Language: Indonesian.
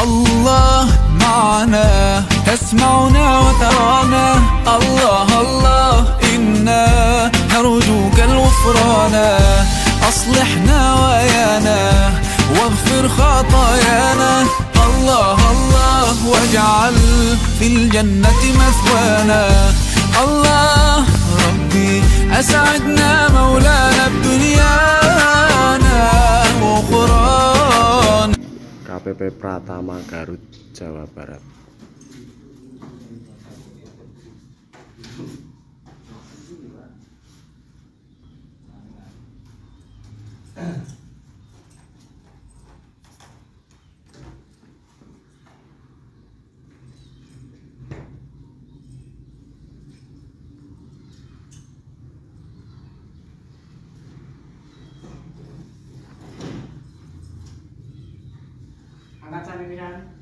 الله معنا تسمعنا وترانا، الله الله إنا نرجوك الغفران. أصلحنا ويانا واغفر خطايانا، الله الله واجعل في الجنة مثوانا. الله ربي أسعدنا مولانا بدنيانا وأخرانا. KPP Pratama Garut, Jawa Barat. Angkat sampai pikiran.